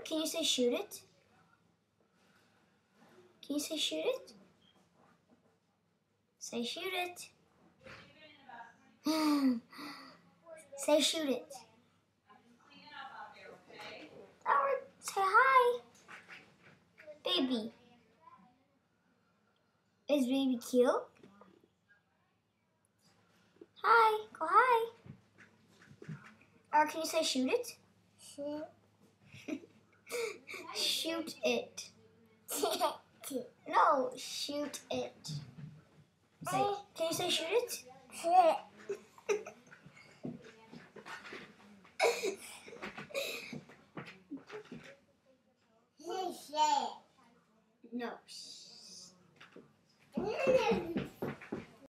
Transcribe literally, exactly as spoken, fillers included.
Can you say shoot it? Can you say shoot it? Say shoot it. Say shoot it. Or say hi. Baby. Is baby cute? Hi. Go hi. Or can you say shoot it? Shoot. Shoot it. No, shoot it. Say, can you say shoot it? Shoot.